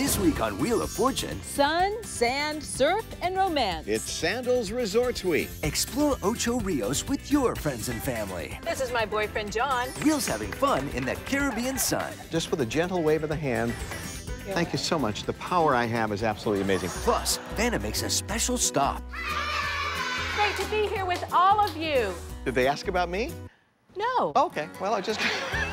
This week on Wheel of Fortune, sun, sand, surf, and romance. It's Sandals Resorts Week. Explore Ocho Rios with your friends and family. This is my boyfriend, John. Wheel's having fun in the Caribbean sun. Just with a gentle wave of the hand. Thank you so much. The power I have is absolutely amazing. Plus, Vanna makes a special stop. Great to be here with all of you. Did they ask about me? No. Okay, well, I just...